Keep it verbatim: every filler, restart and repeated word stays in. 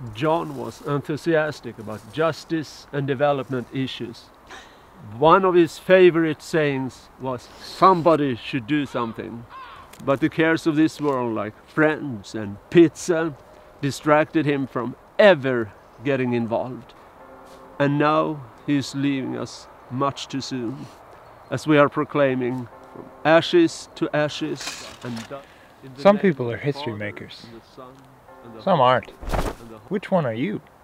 John was enthusiastic about justice and development issues. One of his favorite sayings was, somebody should do something. But the cares of this world, like friends and pizza, distracted him from ever getting involved. And now he is leaving us much too soon, as we are proclaiming from ashes to ashes and dust. Some people are history makers. Some aren't. Which one are you?